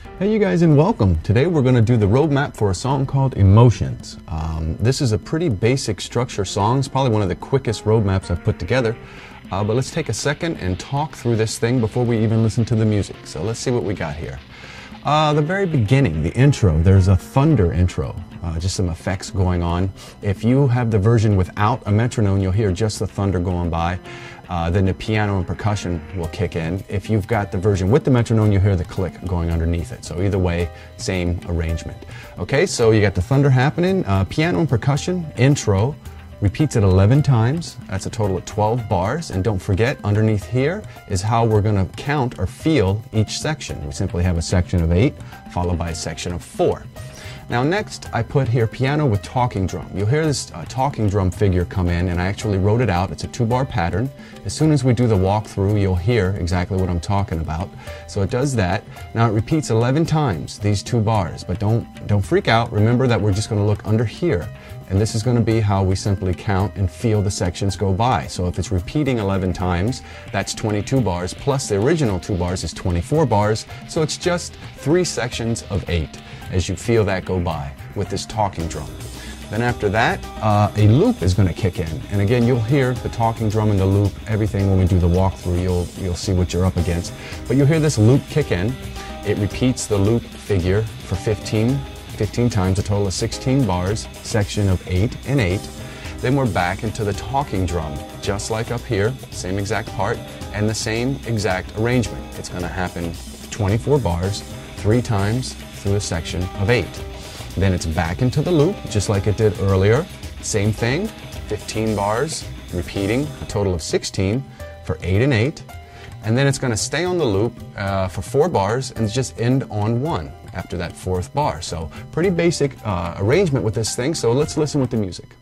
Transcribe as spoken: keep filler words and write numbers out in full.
Hey you guys, and welcome. Today we're going to do the roadmap for a song called Emotions. Um, this is a pretty basic structure song. It's probably one of the quickest roadmaps I've put together. Uh, but let's take a second and talk through this thing before we even listen to the music. So let's see what we got here. Uh, the very beginning, the intro, there's a thunder intro, uh, just some effects going on. If you have the version without a metronome, you'll hear just the thunder going by. Uh, then the piano and percussion will kick in. If you've got the version with the metronome, you'll hear the click going underneath it. So either way, same arrangement. Okay, so you got the thunder happening, uh, piano and percussion, intro, repeats it eleven times. That's a total of twelve bars. And don't forget, underneath here is how we're going to count or feel each section. We simply have a section of eight, followed by a section of four. Now next, I put here piano with talking drum. You'll hear this uh, talking drum figure come in, and I actually wrote it out. It's a two-bar pattern. As soon as we do the walkthrough, you'll hear exactly what I'm talking about. So it does that. Now it repeats eleven times, these two bars, but don't, don't freak out. Remember that we're just going to look under here, and this is going to be how we simply count and feel the sections go by. So if it's repeating eleven times, that's twenty-two bars, plus the original two bars is twenty-four bars, so it's just three sections of eight as you feel that go by with this talking drum. Then after that, uh, a loop is going to kick in. And again, you'll hear the talking drum and the loop, everything when we do the walkthrough, you'll, you'll see what you're up against. But you'll hear this loop kick in. It repeats the loop figure for fifteen, fifteen times, a total of sixteen bars, section of eight and eight. Then we're back into the talking drum, just like up here, same exact part, and the same exact arrangement. It's going to happen twenty-four bars, three times through a section of eight. Then it's back into the loop, just like it did earlier. Same thing, fifteen bars, repeating a total of sixteen for eight and eight. And then it's going to stay on the loop uh, for four bars and just end on one after that fourth bar. So pretty basic uh, arrangement with this thing, so let's listen with the music.